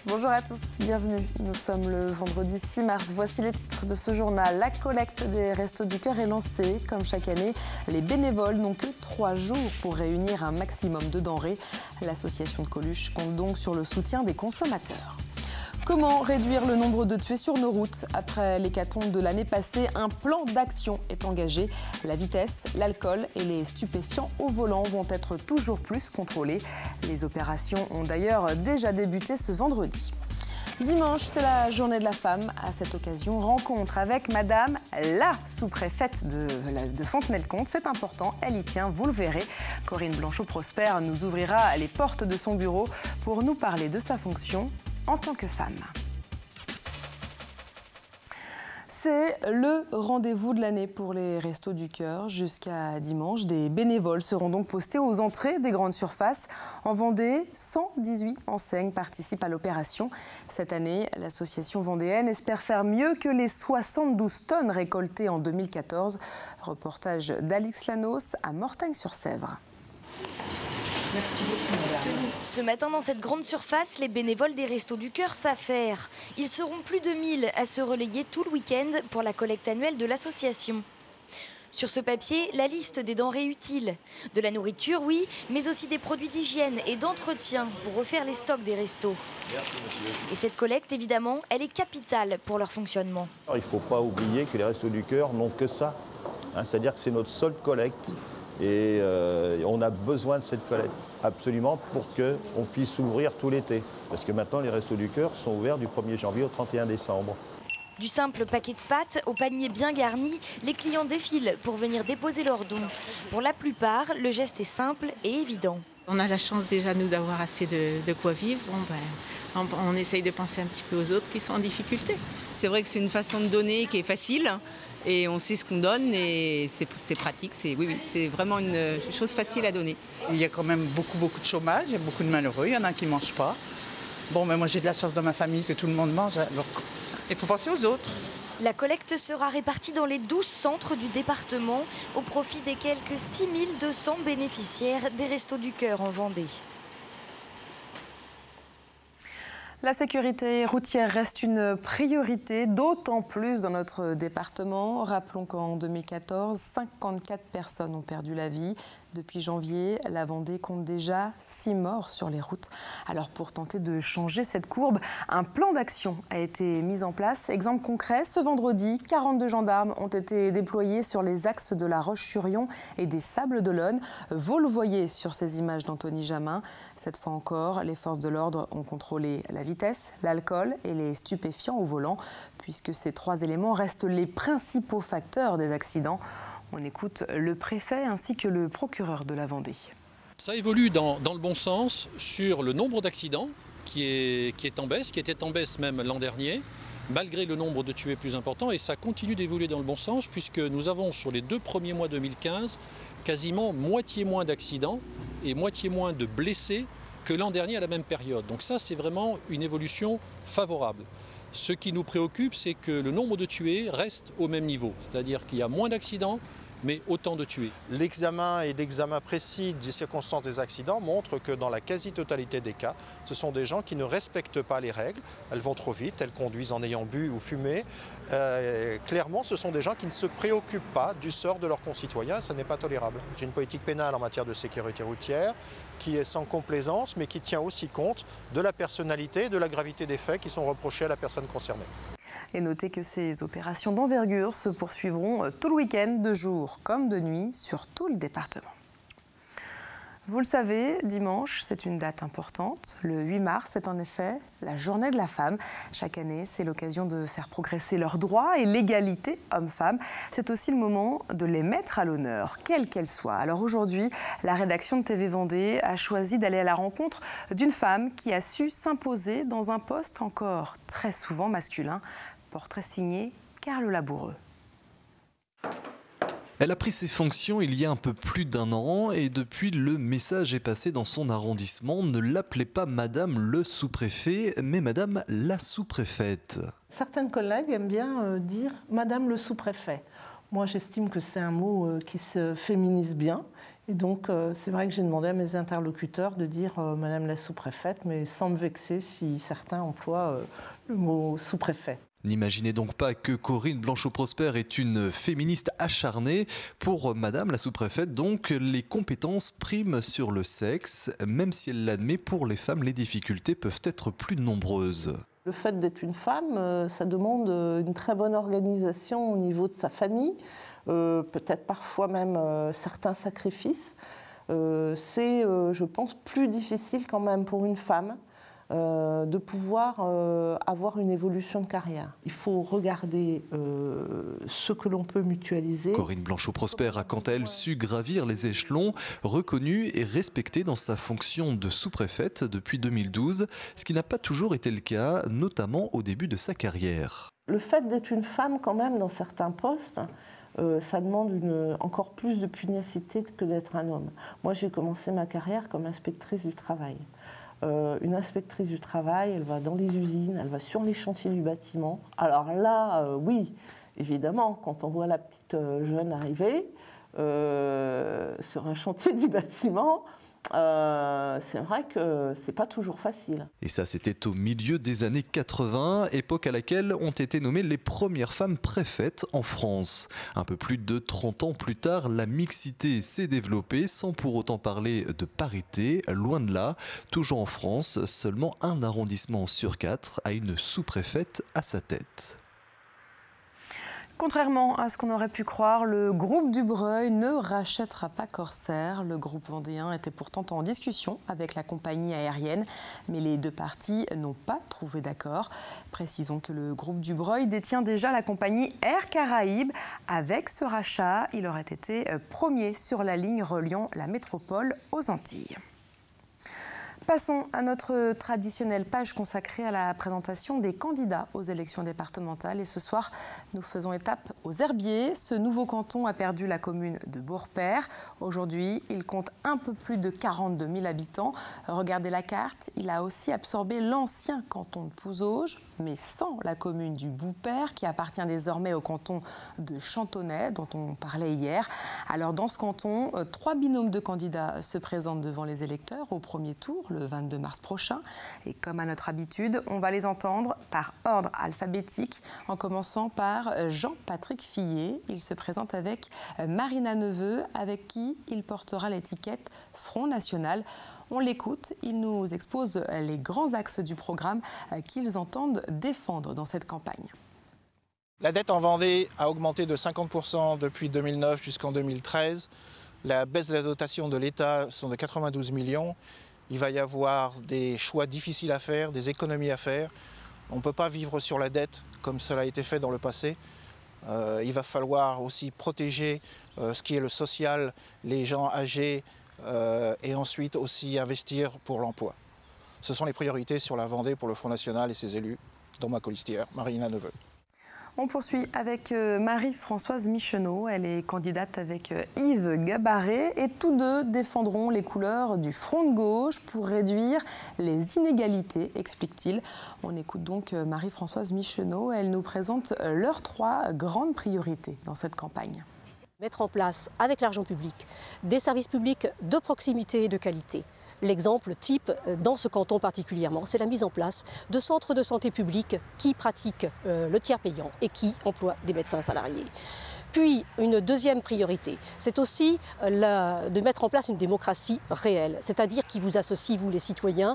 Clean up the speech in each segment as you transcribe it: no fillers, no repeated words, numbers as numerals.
Bonjour à tous, bienvenue. Nous sommes le vendredi 6 mars. Voici les titres de ce journal. La collecte des Restos du Cœur est lancée. Comme chaque année, les bénévoles n'ont que 3 jours pour réunir un maximum de denrées. L'association de Coluche compte donc sur le soutien des consommateurs. Comment réduire le nombre de tués sur nos routes? Après l'hécatombe de l'année passée, un plan d'action est engagé. La vitesse, l'alcool et les stupéfiants au volant vont être toujours plus contrôlés. Les opérations ont d'ailleurs déjà débuté ce vendredi. Dimanche, c'est la journée de la femme. À cette occasion, rencontre avec Madame la sous-préfète de Fontenay-le-Comte. C'est important, elle y tient, vous le verrez. Corinne Blanchot-Prosper nous ouvrira les portes de son bureau pour nous parler de sa fonction en tant que femme. C'est le rendez-vous de l'année pour les Restos du Cœur. Jusqu'à dimanche, des bénévoles seront donc postés aux entrées des grandes surfaces. En Vendée, 118 enseignes participent à l'opération. Cette année, l'association vendéenne espère faire mieux que les 72 tonnes récoltées en 2014. Reportage d'Alix Lanos à Mortagne-sur-Sèvre. Merci beaucoup, madame. Ce matin, dans cette grande surface, les bénévoles des Restos du Cœur s'affairent. Ils seront plus de 1000 à se relayer tout le week-end pour la collecte annuelle de l'association. Sur ce papier, la liste des denrées utiles. De la nourriture, oui, mais aussi des produits d'hygiène et d'entretien pour refaire les stocks des restos. Et cette collecte, évidemment, elle est capitale pour leur fonctionnement. Il ne faut pas oublier que les Restos du Cœur n'ont que ça. C'est-à-dire que c'est notre seule collecte. Et on a besoin de cette collecte, absolument, pour qu'on puisse ouvrir tout l'été. Parce que maintenant, les Restos du Cœur sont ouverts du 1er janvier au 31 décembre. Du simple paquet de pâtes au panier bien garni, les clients défilent pour venir déposer leurs dons. Pour la plupart, le geste est simple et évident. On a la chance déjà, nous, d'avoir assez de quoi vivre. On essaye de penser un petit peu aux autres qui sont en difficulté. C'est vrai que c'est une façon de donner qui est facile. Et on sait ce qu'on donne et c'est pratique, oui, c'est vraiment une chose facile à donner. Il y a quand même beaucoup de chômage, il y a beaucoup de malheureux, il y en a qui ne mangent pas. Bon, mais moi j'ai de la chance dans ma famille que tout le monde mange, alors il faut penser aux autres. La collecte sera répartie dans les 12 centres du département au profit des quelques 6200 bénéficiaires des Restos du Cœur en Vendée. La sécurité routière reste une priorité, d'autant plus dans notre département. Rappelons qu'en 2014, 54 personnes ont perdu la vie. Depuis janvier, la Vendée compte déjà 6 morts sur les routes. Alors pour tenter de changer cette courbe, un plan d'action a été mis en place. Exemple concret, ce vendredi, 42 gendarmes ont été déployés sur les axes de la Roche-sur-Yon et des Sables-d'Olonne. Vous le voyez sur ces images d'Anthony Jamin. Cette fois encore, les forces de l'ordre ont contrôlé la vitesse, l'alcool et les stupéfiants au volant, puisque ces 3 éléments restent les principaux facteurs des accidents. On écoute le préfet ainsi que le procureur de la Vendée. Ça évolue dans le bon sens sur le nombre d'accidents qui est en baisse, qui était en baisse même l'an dernier, malgré le nombre de tués plus important. Et ça continue d'évoluer dans le bon sens puisque nous avons sur les 2 premiers mois 2015 quasiment moitié moins d'accidents et moitié moins de blessés que l'an dernier à la même période. Donc ça, c'est vraiment une évolution favorable. Ce qui nous préoccupe, c'est que le nombre de tués reste au même niveau, c'est-à-dire qu'il y a moins d'accidents, mais autant de tués. L'examen et l'examen précis des circonstances des accidents montrent que dans la quasi-totalité des cas, ce sont des gens qui ne respectent pas les règles. Elles vont trop vite, elles conduisent en ayant bu ou fumé. Clairement, ce sont des gens qui ne se préoccupent pas du sort de leurs concitoyens. Ce n'est pas tolérable. J'ai une politique pénale en matière de sécurité routière qui est sans complaisance, mais qui tient aussi compte de la personnalité et de la gravité des faits qui sont reprochés à la personne concernée. Et notez que ces opérations d'envergure se poursuivront tout le week-end, de jour comme de nuit, sur tout le département. Vous le savez, dimanche, c'est une date importante. Le 8 mars, c'est en effet la journée de la femme. Chaque année, c'est l'occasion de faire progresser leurs droits et l'égalité homme-femme. C'est aussi le moment de les mettre à l'honneur, quelle qu'elle soit. Alors aujourd'hui, la rédaction de TV Vendée a choisi d'aller à la rencontre d'une femme qui a su s'imposer dans un poste encore très souvent masculin. Portrait signé Carl Laboureux. Elle a pris ses fonctions il y a un peu plus d'1 an et depuis le message est passé dans son arrondissement. Ne l'appelez pas Madame le sous-préfet, mais Madame la sous-préfète. Certaines collègues aiment bien dire Madame le sous-préfet. Moi, j'estime que c'est un mot qui se féminise bien Et donc, c'est vrai que j'ai demandé à mes interlocuteurs de dire Madame la sous-préfète, mais sans me vexer si certains emploient le mot sous-préfet. N'imaginez donc pas que Corinne Blanchot-Prosper est une féministe acharnée. Pour Madame la sous-préfète, donc, les compétences priment sur le sexe. Même si elle l'admet, pour les femmes, les difficultés peuvent être plus nombreuses. Le fait d'être une femme, ça demande une très bonne organisation au niveau de sa famille, peut-être parfois même certains sacrifices. C'est, je pense, plus difficile quand même pour une femme de pouvoir avoir une évolution de carrière. Il faut regarder ce que l'on peut mutualiser. Corinne Blanchot-Prosper a quant à elle su gravir les échelons, reconnue et respectée dans sa fonction de sous-préfète depuis 2012, ce qui n'a pas toujours été le cas, notamment au début de sa carrière. Le fait d'être une femme quand même dans certains postes, ça demande encore plus de pugnacité que d'être un homme. Moi, j'ai commencé ma carrière comme inspectrice du travail. Une inspectrice du travail, elle va dans les usines, elle va sur les chantiers du bâtiment. Alors là, oui, évidemment, quand on voit la petite jeune arriver sur un chantier du bâtiment, c'est vrai que c'est pas toujours facile. Et ça, c'était au milieu des années 80, époque à laquelle ont été nommées les premières femmes préfètes en France. Un peu plus de 30 ans plus tard, la mixité s'est développée sans pour autant parler de parité, loin de là. Toujours en France, seulement un arrondissement sur 4 a une sous-préfète à sa tête. Contrairement à ce qu'on aurait pu croire, le groupe Dubreuil ne rachètera pas Corsair. Le groupe vendéen était pourtant en discussion avec la compagnie aérienne, mais les deux parties n'ont pas trouvé d'accord. Précisons que le groupe Dubreuil détient déjà la compagnie Air Caraïbes. Avec ce rachat, il aurait été premier sur la ligne reliant la métropole aux Antilles. Passons à notre traditionnelle page consacrée à la présentation des candidats aux élections départementales. Et ce soir, nous faisons étape aux Herbiers. Ce nouveau canton a perdu la commune de Beaurepaire. Aujourd'hui, il compte un peu plus de 42 000 habitants. Regardez la carte, il a aussi absorbé l'ancien canton de Pouzauges, mais sans la commune du Boupère, qui appartient désormais au canton de Chantonnay, dont on parlait hier. Alors dans ce canton, 3 binômes de candidats se présentent devant les électeurs au premier tour, le 22 mars prochain. Et comme à notre habitude, on va les entendre par ordre alphabétique, en commençant par Jean-Patrick Fillet. Il se présente avec Marina Neveu, avec qui il portera l'étiquette Front National. On l'écoute, il nous expose les grands axes du programme qu'ils entendent défendre dans cette campagne. La dette en Vendée a augmenté de 50% depuis 2009 jusqu'en 2013. La baisse de la dotation de l'État sont de 92 millions. Il va y avoir des choix difficiles à faire, des économies à faire. On ne peut pas vivre sur la dette comme cela a été fait dans le passé. Il va falloir aussi protéger ce qui est le social, les gens âgés, et ensuite aussi investir pour l'emploi. Ce sont les priorités sur la Vendée pour le Front National et ses élus, dont ma colistière, Marina Neveu. On poursuit avec Marie-Françoise Micheneau. Elle est candidate avec Yves Gabaret et tous deux défendront les couleurs du Front de gauche pour réduire les inégalités, explique-t-il. On écoute donc Marie-Françoise Micheneau. Elle nous présente leurs 3 grandes priorités dans cette campagne. Mettre en place, avec l'argent public, des services publics de proximité et de qualité. L'exemple type dans ce canton particulièrement, c'est la mise en place de centres de santé publics qui pratiquent le tiers payant et qui emploient des médecins salariés. Puis, une deuxième priorité, c'est aussi de mettre en place une démocratie réelle, c'est-à-dire qui vous associe, vous les citoyens,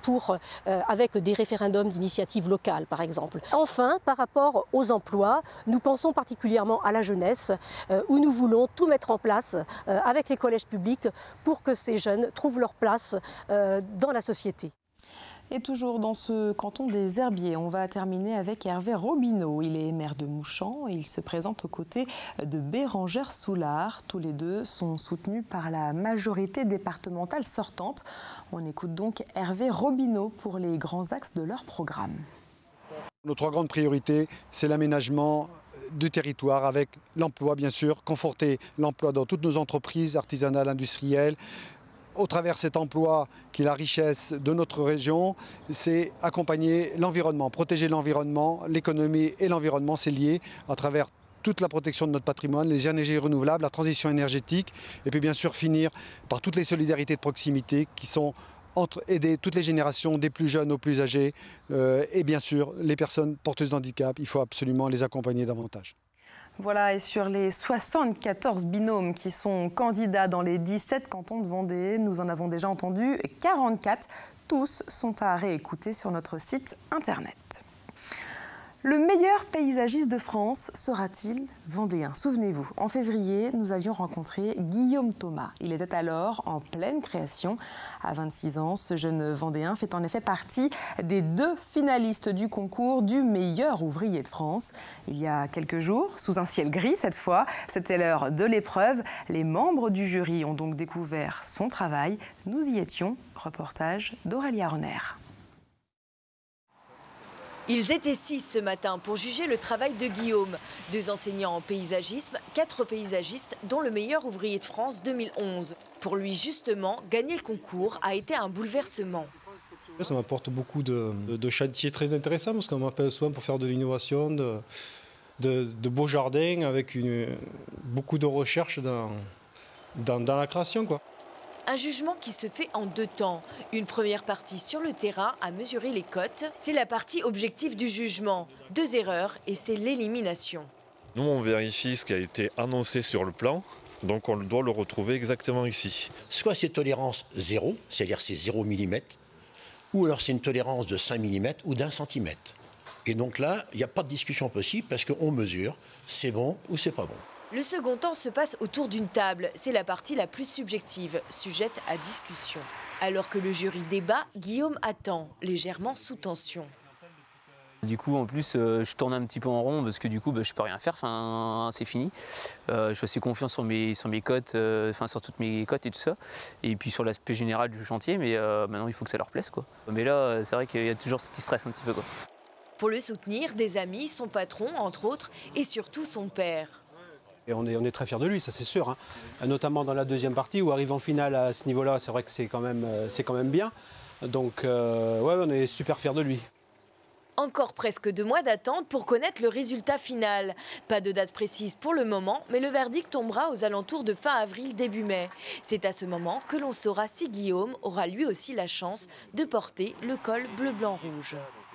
avec des référendums d'initiative locale, par exemple. Enfin, par rapport aux emplois, nous pensons particulièrement à la jeunesse, où nous voulons tout mettre en place avec les collèges publics pour que ces jeunes trouvent leur place dans la société. Et toujours dans ce canton des Herbiers, on va terminer avec Hervé Robineau. Il est maire de Mouchamps et il se présente aux côtés de Bérangère Soulard. Tous les deux sont soutenus par la majorité départementale sortante. On écoute donc Hervé Robineau pour les grands axes de leur programme. Nos 3 grandes priorités, c'est l'aménagement du territoire avec l'emploi, bien sûr, conforter l'emploi dans toutes nos entreprises artisanales, industrielles. Au travers cet emploi qui est la richesse de notre région, c'est accompagner l'environnement, protéger l'environnement, l'économie et l'environnement, c'est lié à travers toute la protection de notre patrimoine, les énergies renouvelables, la transition énergétique, et puis bien sûr finir par toutes les solidarités de proximité qui sont entre aider toutes les générations, des plus jeunes aux plus âgés, et bien sûr les personnes porteuses d'handicap, il faut absolument les accompagner davantage. Voilà, et sur les 74 binômes qui sont candidats dans les 17 cantons de Vendée, nous en avons déjà entendu 44. Tous sont à réécouter sur notre site internet. Le meilleur paysagiste de France sera-t-il vendéen? Souvenez-vous, en février, nous avions rencontré Guillaume Thomas. Il était alors en pleine création. À 26 ans, ce jeune vendéen fait en effet partie des 2 finalistes du concours du meilleur ouvrier de France. Il y a quelques jours, sous un ciel gris cette fois, c'était l'heure de l'épreuve. Les membres du jury ont donc découvert son travail. Nous y étions. Reportage d'Aurélia Renner. Ils étaient 6 ce matin pour juger le travail de Guillaume. 2 enseignants en paysagisme, 4 paysagistes, dont le meilleur ouvrier de France 2011. Pour lui, justement, gagner le concours a été un bouleversement. Ça m'apporte beaucoup de chantiers très intéressants parce qu'on m'appelle souvent pour faire de l'innovation, de beaux jardins avec beaucoup de recherche dans la création, quoi. Un jugement qui se fait en 2 temps. Une première partie sur le terrain à mesurer les cotes. C'est la partie objective du jugement. 2 erreurs et c'est l'élimination. Nous, on vérifie ce qui a été annoncé sur le plan. Donc on doit le retrouver exactement ici. Soit c'est tolérance 0, c'est-à-dire c'est 0 mm, ou alors c'est une tolérance de 5 mm ou d'1 cm. Et donc là, il n'y a pas de discussion possible parce qu'on mesure, c'est bon ou c'est pas bon. Le second temps se passe autour d'une table. C'est la partie la plus subjective, sujette à discussion. Alors que le jury débat, Guillaume attend, légèrement sous tension. Du coup, en plus, je tourne un petit peu en rond parce que du coup, je peux rien faire. Enfin, c'est fini. Je suis assez confiant sur mes cotes, sur toutes mes cotes et tout ça. Et puis sur l'aspect général du chantier, mais maintenant, il faut que ça leur plaise, quoi. Mais là, c'est vrai qu'il y a toujours ce petit stress un petit peu, quoi. Pour le soutenir, des amis, son patron, entre autres, et surtout son père. Et on est très fiers de lui, ça c'est sûr, hein. Notamment dans la deuxième partie où arrive en finale à ce niveau-là, c'est vrai que c'est quand même bien. Donc ouais, on est super fiers de lui. Encore presque 2 mois d'attente pour connaître le résultat final. Pas de date précise pour le moment, mais le verdict tombera aux alentours de fin avril, début mai. C'est à ce moment que l'on saura si Guillaume aura lui aussi la chance de porter le col bleu-blanc-rouge.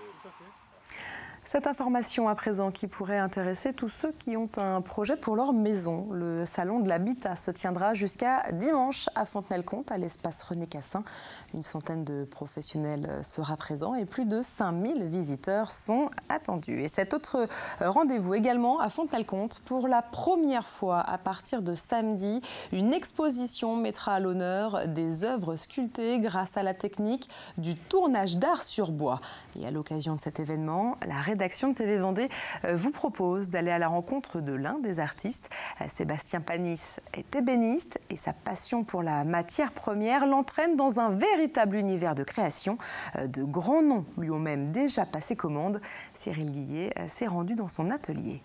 Cette information à présent qui pourrait intéresser tous ceux qui ont un projet pour leur maison. Le salon de l'habitat se tiendra jusqu'à dimanche à Fontenay-le-Comte, à l'espace René Cassin. Une centaine de professionnels sera présent et plus de 5000 visiteurs sont attendus. Et cet autre rendez-vous également à Fontenay-le-Comte. Pour la première fois à partir de samedi, une exposition mettra à l'honneur des œuvres sculptées grâce à la technique du tournage d'art sur bois. Et à l'occasion de cet événement, la rédaction de TV Vendée vous propose d'aller à la rencontre de l'un des artistes. Sébastien Panis est ébéniste et sa passion pour la matière première l'entraîne dans un véritable univers de création. De grands noms lui ont même déjà passé commande. Cyril Guillet s'est rendu dans son atelier.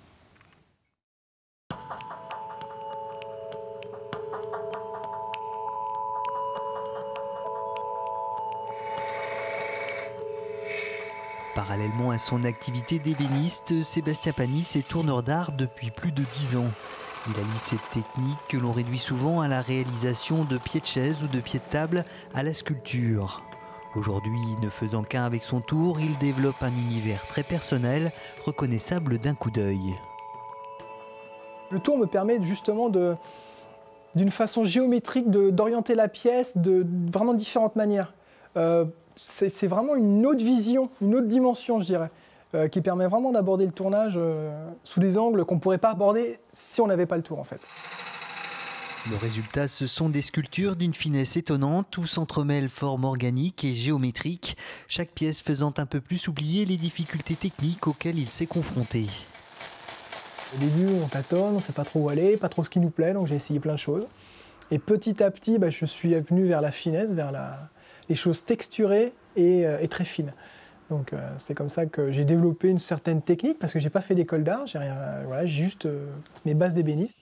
Parallèlement à son activité d'ébéniste, Sébastien Panis est tourneur d'art depuis plus de 10 ans. Il allie cette technique que l'on réduit souvent à la réalisation de pieds de chaise ou de pieds de table à la sculpture. Aujourd'hui, ne faisant qu'un avec son tour, il développe un univers très personnel, reconnaissable d'un coup d'œil. Le tour me permet justement d'une façon géométrique d'orienter la pièce de vraiment différentes manières. C'est vraiment une autre vision, une autre dimension, je dirais, qui permet vraiment d'aborder le tournage sous des angles qu'on ne pourrait pas aborder si on n'avait pas le tour, en fait. Le résultat, ce sont des sculptures d'une finesse étonnante où s'entremêlent formes organiques et géométriques, chaque pièce faisant un peu plus oublier les difficultés techniques auxquelles il s'est confronté. Au début, on tâtonne, on ne sait pas trop où aller, pas trop ce qui nous plaît, donc j'ai essayé plein de choses. Et petit à petit, je suis venu vers la finesse, vers les choses texturées et très fines. Donc c'est comme ça que j'ai développé une certaine technique, parce que j'ai pas fait d'école d'art, j'ai juste mes bases d'ébéniste.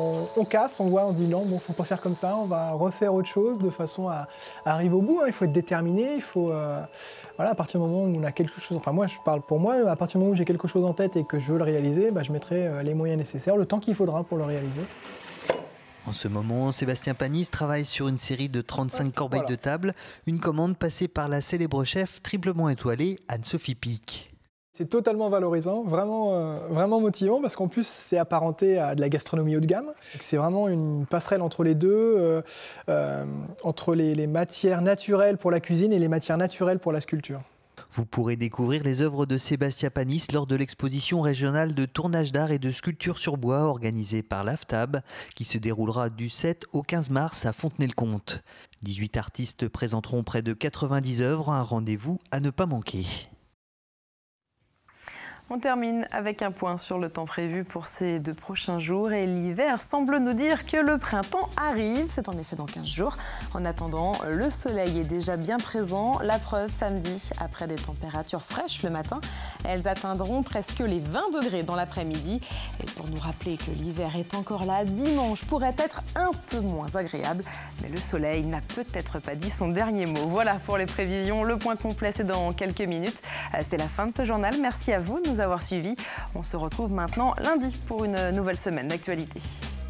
on casse, on voit, on dit non, bon, faut pas faire comme ça, on va refaire autre chose de façon à arriver au bout. Hein. Il faut être déterminé, il faut, voilà, à partir du moment où on a quelque chose, enfin moi je parle pour moi, à partir du moment où j'ai quelque chose en tête et que je veux le réaliser, je mettrai les moyens nécessaires, le temps qu'il faudra pour le réaliser. En ce moment, Sébastien Panis travaille sur une série de 35 corbeilles de table, une commande passée par la célèbre chef triplement étoilée Anne-Sophie Pic. C'est totalement valorisant, vraiment motivant, parce qu'en plus c'est apparenté à de la gastronomie haut de gamme. C'est vraiment une passerelle entre les deux, entre les matières naturelles pour la cuisine et les matières naturelles pour la sculpture. Vous pourrez découvrir les œuvres de Sébastien Panis lors de l'exposition régionale de tournage d'art et de sculpture sur bois organisée par l'AFTAB, qui se déroulera du 7 au 15 mars à Fontenay-le-Comte. 18 artistes présenteront près de 90 œuvres, un rendez-vous à ne pas manquer. On termine avec un point sur le temps prévu pour ces 2 prochains jours et l'hiver semble nous dire que le printemps arrive. C'est en effet dans 15 jours. En attendant, le soleil est déjà bien présent. La preuve samedi, après des températures fraîches le matin, elles atteindront presque les 20 degrés dans l'après-midi. Et pour nous rappeler que l'hiver est encore là, dimanche pourrait être un peu moins agréable. Mais le soleil n'a peut-être pas dit son dernier mot. Voilà pour les prévisions. Le point complet, c'est dans quelques minutes. C'est la fin de ce journal. Merci à vous de nous avoir suivis. On se retrouve maintenant lundi pour une nouvelle semaine d'actualité.